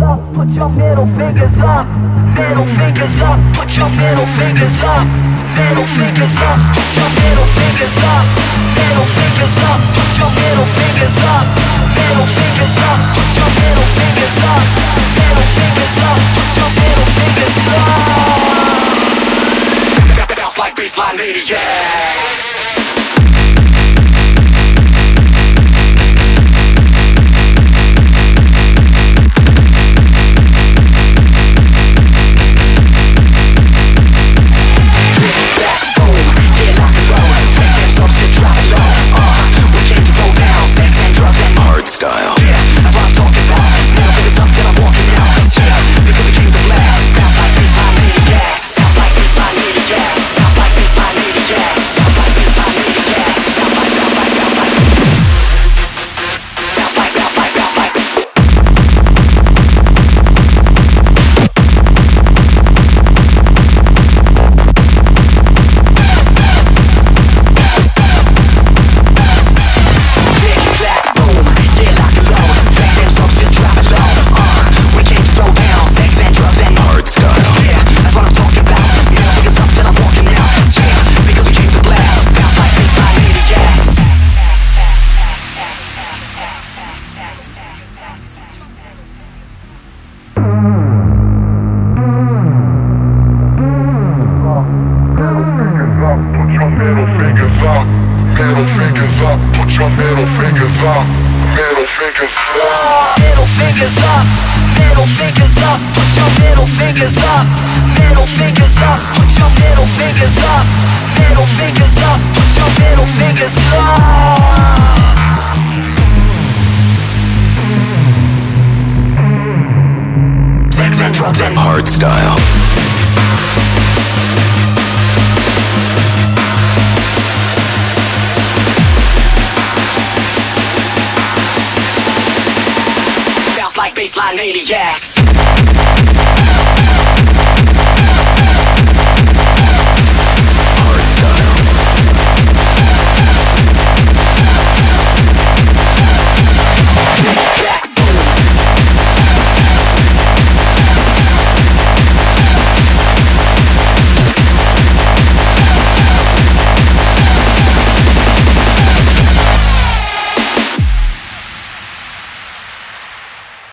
up, put your middle fingers up. Middle fingers up, put your middle fingers up. Middle fingers up, put your middle fingers up. Middle fingers up, put your middle fingers up. Middle fingers up, put your middle fingers up. Middle fingers up, put your middle fingers up. Bounce like baseline maniacs. Style. Yeah, that's what I'm talking about. Middle fingers up till I'm walking out. Yeah, because we came to blast. Bounce like baseline maniacs. Bounce like baseline maniacs. Bounce like baseline maniacs. Bounce like baseline maniacs. Bounce like, bounce like, bounce like. Bounce like, bounce like, bounce like. Middle fingers up, put your middle fingers up. Middle fingers up. Middle fingers up, middle fingers up, put your middle fingers up. Middle fingers up, put your middle fingers up. Middle fingers up, put your middle fingers up. Sex and drugs and hard style. like baseline maniacs.